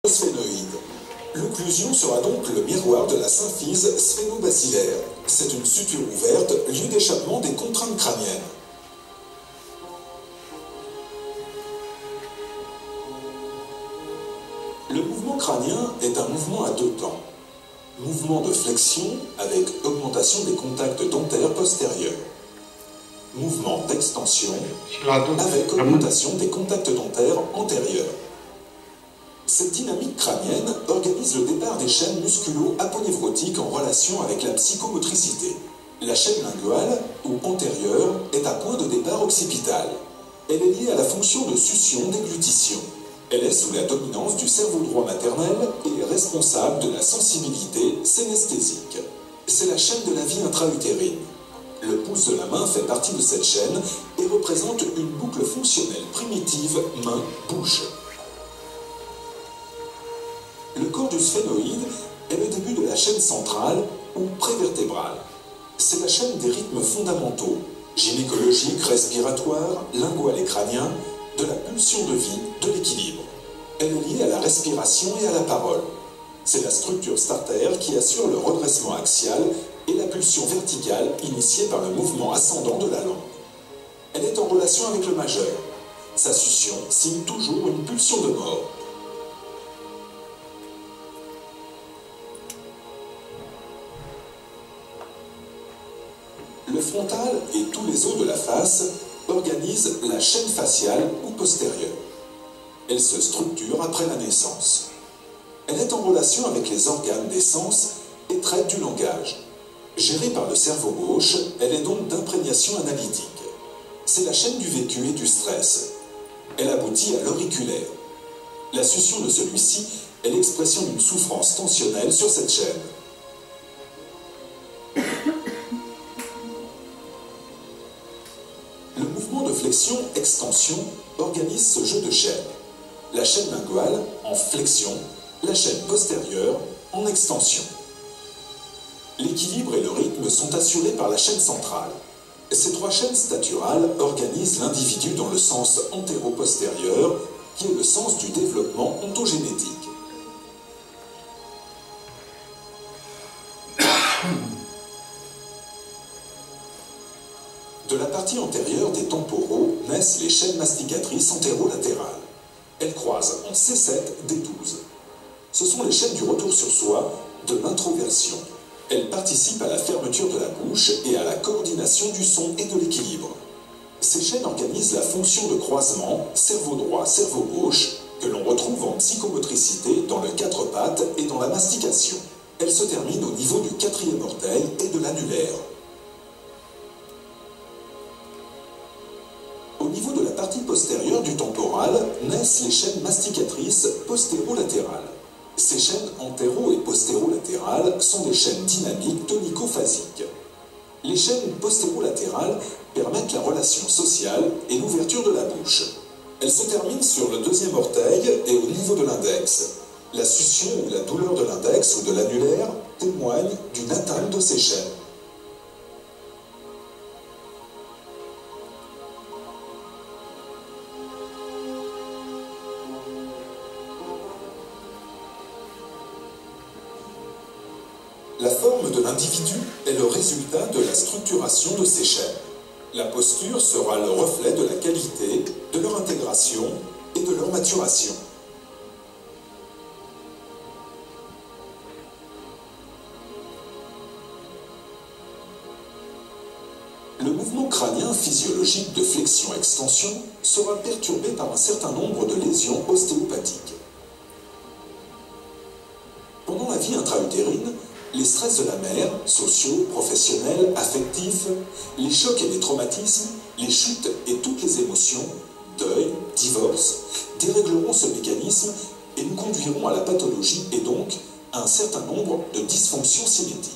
Sphénoïde. L'occlusion sera donc le miroir de la symphyse sphénobacillaire. C'est une suture ouverte, lieu d'échappement des contraintes crâniennes. Le mouvement crânien est un mouvement à deux temps. Mouvement de flexion avec augmentation des contacts dentaires postérieurs. Mouvement d'extension avec augmentation des contacts dentaires antérieurs. Cette dynamique crânienne organise le départ des chaînes musculo-aponevrotiques en relation avec la psychomotricité. La chaîne linguale, ou antérieure, est à point de départ occipital. Elle est liée à la fonction de succion déglutition. Elle est sous la dominance du cerveau droit maternel et est responsable de la sensibilité synesthésique. C'est la chaîne de la vie intra-utérine. Le pouce de la main fait partie de cette chaîne et représente une boucle fonctionnelle primitive main-bouche. Le corps du sphénoïde est le début de la chaîne centrale ou prévertébrale. C'est la chaîne des rythmes fondamentaux, gynécologiques, respiratoires, lingual et crânien, de la pulsion de vie, de l'équilibre. Elle est liée à la respiration et à la parole. C'est la structure starter qui assure le redressement axial et la pulsion verticale initiée par le mouvement ascendant de la langue. Elle est en relation avec le majeur. Sa succion signe toujours une pulsion de mort. Le frontal et tous les os de la face organisent la chaîne faciale ou postérieure. Elle se structure après la naissance. Elle est en relation avec les organes des sens et traite du langage. Gérée par le cerveau gauche, elle est donc d'imprégnation analytique. C'est la chaîne du vécu et du stress. Elle aboutit à l'auriculaire. La succion de celui-ci est l'expression d'une souffrance tensionnelle sur cette chaîne. Le mouvement de flexion-extension organise ce jeu de chaînes. La chaîne linguale en flexion, la chaîne postérieure en extension. L'équilibre et le rythme sont assurés par la chaîne centrale. Ces trois chaînes staturales organisent l'individu dans le sens antéro-postérieur, qui est le sens du développement ontogénétique. De la partie antérieure des temporaux naissent les chaînes masticatrices antérolatérales. Elles croisent en C7 D12. Ce sont les chaînes du retour sur soi, de l'introversion. Elles participent à la fermeture de la bouche et à la coordination du son et de l'équilibre. Ces chaînes organisent la fonction de croisement cerveau droit, cerveau gauche, que l'on retrouve en psychomotricité dans le quatre pattes et dans la mastication. Elles se terminent au niveau du quatrième orteil et de l'annulaire. Au niveau de la partie postérieure du temporal naissent les chaînes masticatrices postérolatérales. Ces chaînes antéro- et postérolatérales sont des chaînes dynamiques tonico-phasiques. Les chaînes postérolatérales permettent la relation sociale et l'ouverture de la bouche. Elles se terminent sur le deuxième orteil et au niveau de l'index. La succion ou la douleur de l'index ou de l'annulaire témoigne d'une atteinte de ces chaînes. La forme de l'individu est le résultat de la structuration de ces chaînes. La posture sera le reflet de la qualité, de leur intégration et de leur maturation. Le mouvement crânien physiologique de flexion-extension sera perturbé par un certain nombre de lésions ostéopathiques. Pendant la vie intra-utérine, les stress de la mère, sociaux, professionnels, affectifs, les chocs et les traumatismes, les chutes et toutes les émotions, deuil, divorce, dérégleront ce mécanisme et nous conduiront à la pathologie et donc à un certain nombre de dysfonctions cinétiques.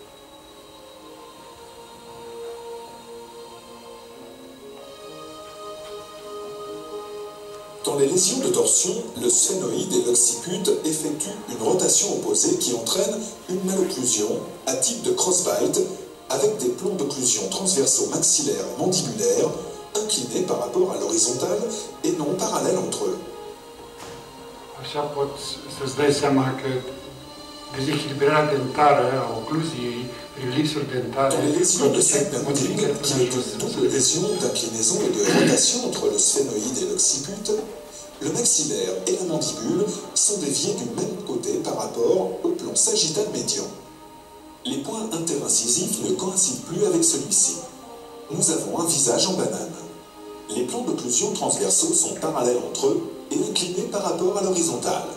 Dans les lésions de torsion, le sphénoïde et l'occiput effectuent une rotation opposée qui entraîne une malocclusion à type de crossbite avec des plans d'occlusion transversaux maxillaires et mandibulaires inclinés par rapport à l'horizontale et non parallèles entre eux. Așa poți să-ți dai seama că dezechilibrarea dentară a ocluziei prin lipsuri dentare produce modificări până în jos. Double lésion d'inclinaison et de rotation entre le sphénoïde et l'occiput, le maxillaire et la mandibule sont déviés du même côté par rapport au plan sagittal médian. Les points interincisifs ne coïncident plus avec celui-ci. Nous avons un visage en banane. Les plans d'occlusion transversaux sont parallèles entre eux et inclinés par rapport à l'horizontale.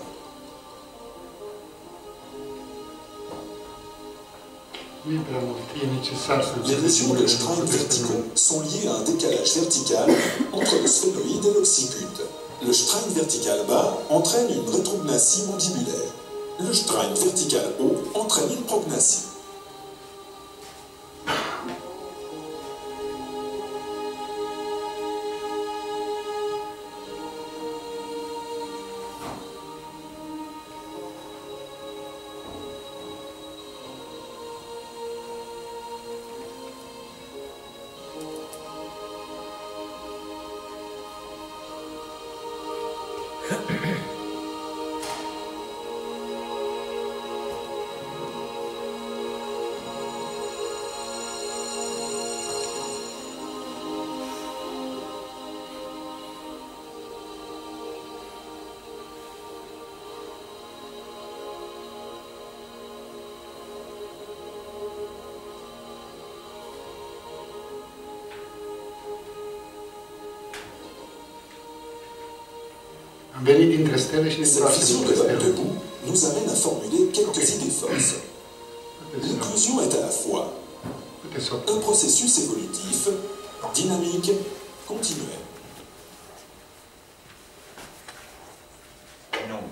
Les lésions de Strine verticaux sont liées à un décalage vertical entre le sphénoïde et l'occiput. Le Strine vertical bas entraîne une rétrognathie mandibulaire. Le Strine vertical haut entraîne une prognathie. Cette vision de l'homme debout nous amène à formuler quelques idées fausses. L'inclusion est à la fois un processus évolutif, dynamique, continuel. Non.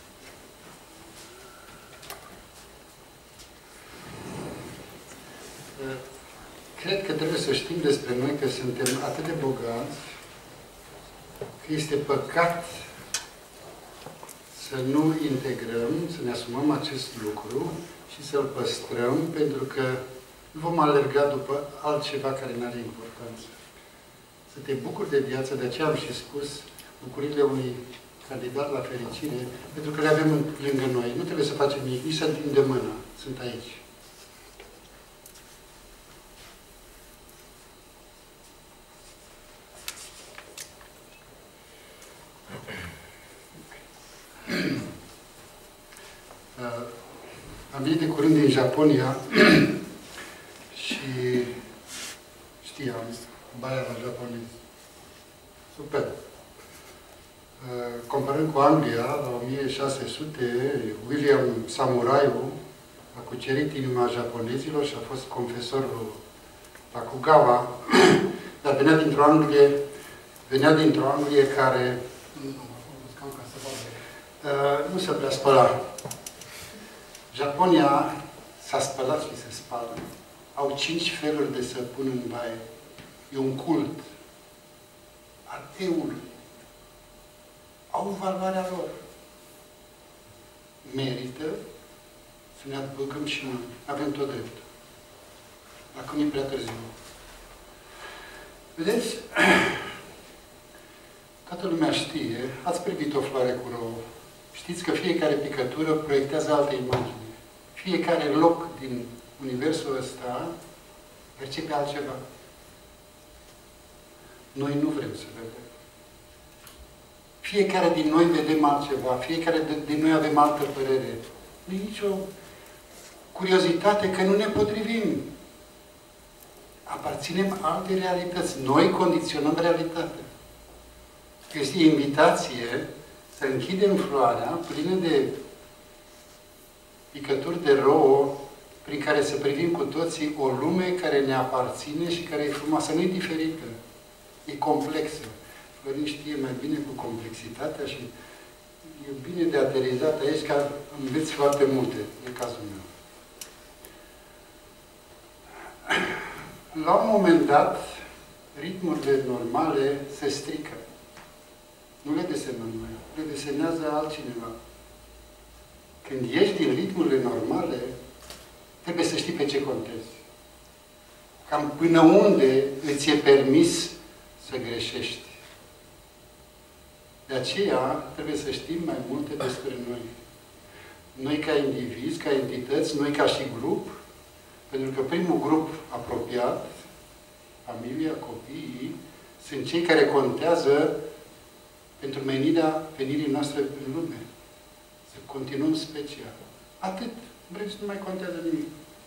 Cred că trebuie să știm despre noi că suntem atât de bogați că este păcat să nu integrăm, să ne asumăm acest lucru și să-l păstrăm, pentru că nu vom alerga după altceva care nu are importanță. Să te bucuri de viață, de aceea am și spus bucurile unui candidat la fericire, pentru că le avem lângă noi. Nu trebuie să facem nimic, nici să întindem mâna. Sunt aici. Am venit de curând din Japonia și știam, baia la japonez. Super. Comparând cu Anglia, la 1600, William Samuraiu a cucerit inima japonezilor și a fost confesorul Tokugawa, dar venea dintr-o Anglie care nu se prea spăla. Japonia s-a spălat și se spală. Au 5 feluri de săpun în baie. E un cult. Ateul. Au valoarea lor. Merită să ne apucăm și noi. Avem tot dreptul. Dacă nu e prea târziu. Vedeți? Toată lumea știe, ați privit o floare cu rouă. Știți că fiecare picătură proiectează alte imagini. Fiecare loc din universul ăsta percepe altceva. Noi nu vrem să vedem. Fiecare din noi vedem altceva. Fiecare din noi avem altă părere. Nu e nicio curiozitate că nu ne potrivim. Aparținem alte realități. Noi condiționăm realitatea. Este invitație să închidem floarea plină de picături de rouă prin care să privim cu toții o lume care ne aparține și care e frumoasă. Nu e diferită. E complexă. Florin știe mai bine cu complexitatea și e bine de aterizat aici ca înveți foarte multe. E cazul meu. La un moment dat, ritmurile normale se strică. Nu le desenăm noi, le desenează altcineva. Când ieși din ritmurile normale, trebuie să știi pe ce contezi. Cam până unde îți e permis să greșești. De aceea trebuie să știm mai multe despre noi. Noi ca indivizi, ca entități, noi ca și grup, pentru că primul grup apropiat, familia, copiii, sunt cei care contează pentru venirii noastre în lume. Să continuăm specia. Atât. În rest nu mai contează nimic.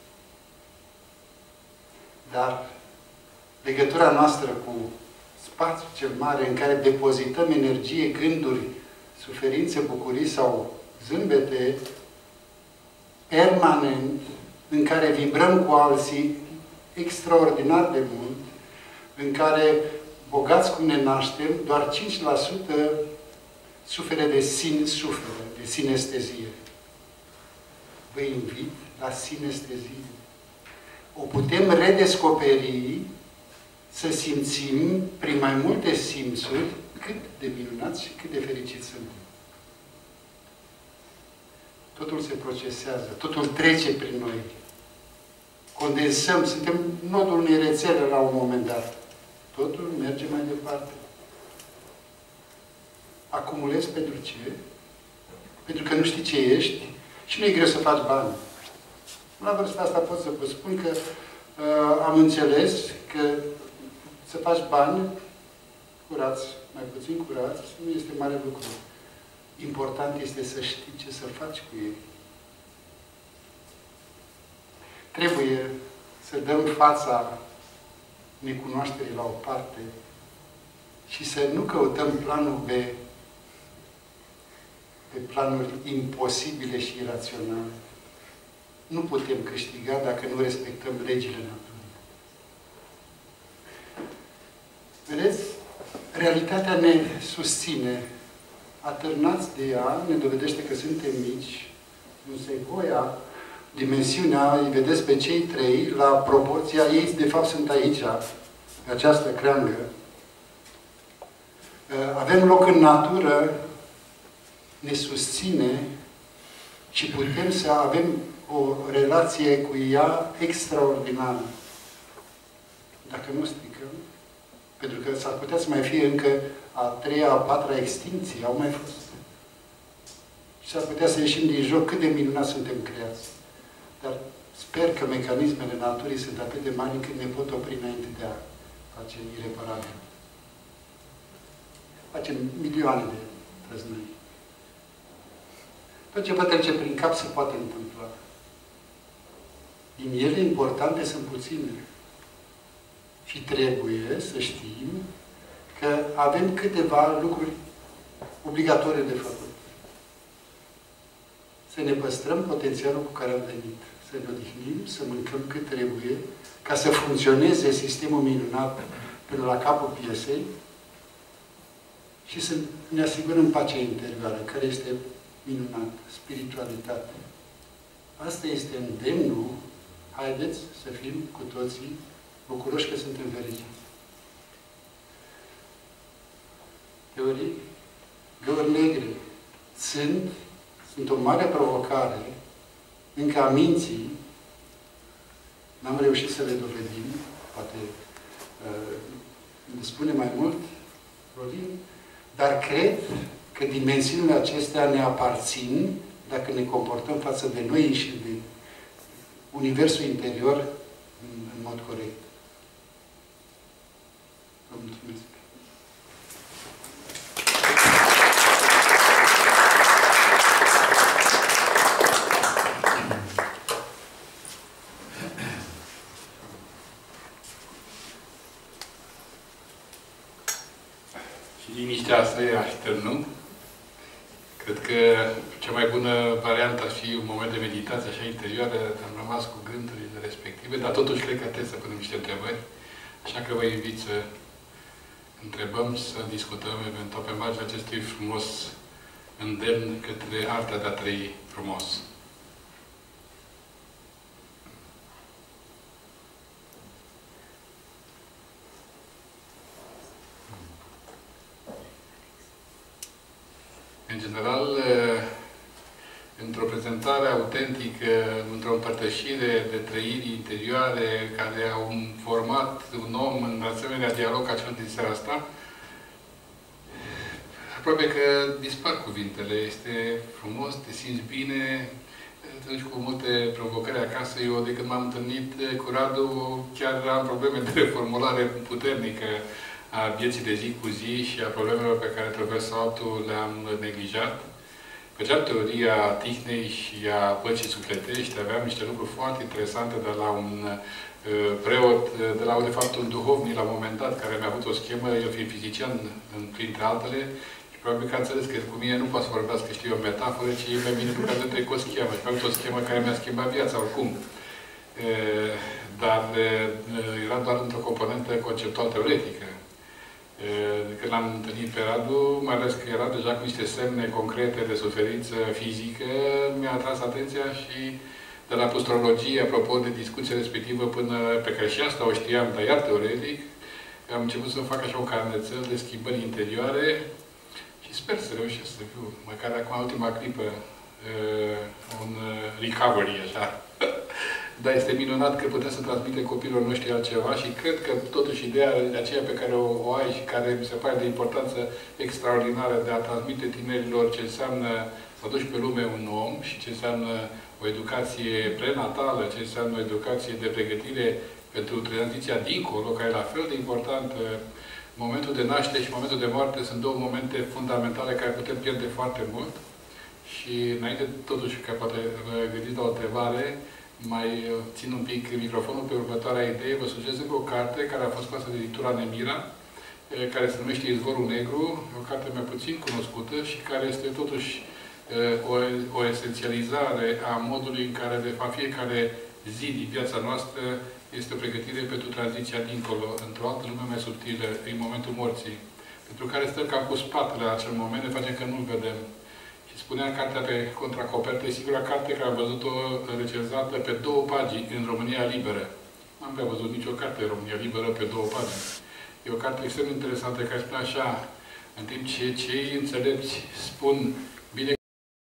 Dar legătura noastră cu spațiul cel mare în care depozităm energie, gânduri, suferințe, bucurii sau zâmbete, permanent, în care vibrăm cu alții extraordinar de mult, în care, bogați cum ne naștem, doar 5% suferă de sinestezie. Vă invit la sinestezie. O putem redescoperi, să simțim prin mai multe simțuri cât de minunați și cât de fericiți suntem. Totul se procesează, totul trece prin noi. Condensăm, suntem nodul unei rețele la un moment dat. Totul merge mai departe. Acumulezi pentru ce? Pentru că nu știi ce ești și nu e greu să faci bani. La vârsta asta pot să vă spun că am înțeles că să faci bani curați, mai puțin curați, nu este mare lucru. Important este să știi ce să faci cu ei. Trebuie să dăm fața necunoașterii la o parte și să nu căutăm planul B pe planuri imposibile și iraționale. Nu putem câștiga dacă nu respectăm legile naturii. Vedeți? Realitatea ne susține. Atârnați de ea, ne dovedește că suntem mici. Însă voia, dimensiunea, îi vedeți pe cei trei, la proporția, ei de fapt sunt aici, pe această creangă. Avem loc în natură, ne susține și putem să avem o relație cu ea extraordinară. Dacă nu stricăm, pentru că s-ar putea să mai fie încă a treia, a patra extincție, au mai fost. Și s-ar putea să ieșim din joc cât de minunat suntem creați. Dar sper că mecanismele naturii sunt atât de mari încât ne pot opri înainte de a face ireparabil. Facem milioane de trăznări. Tot ce vă trece prin cap se poate întâmpla. Din ele importante sunt puține. Și trebuie să știm că avem câteva lucruri obligatorii de făcut. Să ne păstrăm potențialul cu care am venit. Să ne odihnim, să mâncăm cât trebuie, ca să funcționeze sistemul minunat până la capul piesei și să ne asigurăm pacea interioară, care este minunată, spiritualitate. Asta este îndemnul. Haideți să fim cu toții bucuroși că suntem fericiți. Teorii, găuri negre sunt o mare provocare, încă a minții, n-am reușit să le dovedim, poate ne spune mai mult, Rodin, dar cred că dimensiunile acestea ne aparțin dacă ne comportăm față de noi și de universul interior în mod corect. Vă mulțumesc. Și liniștea asta e așternut. Cred că cea mai bună variantă ar fi un moment de meditație așa interioară, am rămas cu gândurile respective, dar totuși cred că trebuie să punem niște întrebări. Așa că vă invit să întrebăm, să discutăm eventual pe marginea acestui frumos îndemn către arta de a trăi frumos. În general, într-o prezentare autentică, într-o împărtășire de trăiri interioare care au format un om în asemenea dialog ca cel din seara asta, aproape că dispar cuvintele. Este frumos, te simți bine, te duci cu multe provocări acasă. Eu, de când m-am întâlnit cu Radu, chiar am probleme de reformulare puternică a vieții de zi cu zi și a problemelor pe care trebuie sau altul le-am neglijat. Făceam teoria tihnei și a păcii sufletești, aveam niște lucruri foarte interesante de la un preot, de la, de fapt, un duhovnic, la un moment dat, care mi-a avut o schemă, el fiind fizician, printre altele, și probabil că a înțeles că cu mine nu poate să vorbească, știu, o metaforă, ci e mai bine lucrează cu o schemă. Și mi-a avut o schemă care mi-a schimbat viața, oricum. Dar era doar într-o componentă conceptual-teoretică. Când l-am întâlnit pe Radu, mai ales că era deja cu niște semne concrete de suferință fizică, mi-a atras atenția și de la astrologie, apropo de discuția respectivă, până pe care și asta o știam, dar iar teoretic, am început să fac așa un carnețel de schimbări interioare și sper să reușesc să fiu, măcar acum, ultima clipă, un recovery, așa. Dar este minunat că putem să transmitem copiilor noștri altceva și cred că totuși ideea aceea pe care o ai și care mi se pare de importanță extraordinară de a transmite tinerilor ce înseamnă să aduci pe lume un om și ce înseamnă o educație prenatală, ce înseamnă o educație de pregătire pentru tranziția dincolo, care e la fel de importantă. Momentul de naștere și momentul de moarte sunt două momente fundamentale care putem pierde foarte mult. Și înainte, totuși, că poate gândiți la o întrebare, mai țin un pic microfonul pe următoarea idee. Vă sugerez încă o carte care a fost scoasă de editura Nemira, care se numește Izvorul Negru, o carte mai puțin cunoscută și care este totuși o esențializare a modului în care, de fapt, fiecare zi din viața noastră este o pregătire pentru tranziția dincolo, într-o altă lume mai subtilă, în momentul morții, pentru care stăm cam cu spatele la acel moment, ne facem că nu-l vedem. Și spunea cartea pe contracopertă, e singura carte care am văzut-o recenzată pe 2 pagini în România Liberă. Nu am prea văzut nicio carte în România Liberă pe 2 pagini. E o carte extrem interesantă care spune așa: în timp ce cei înțelepți spun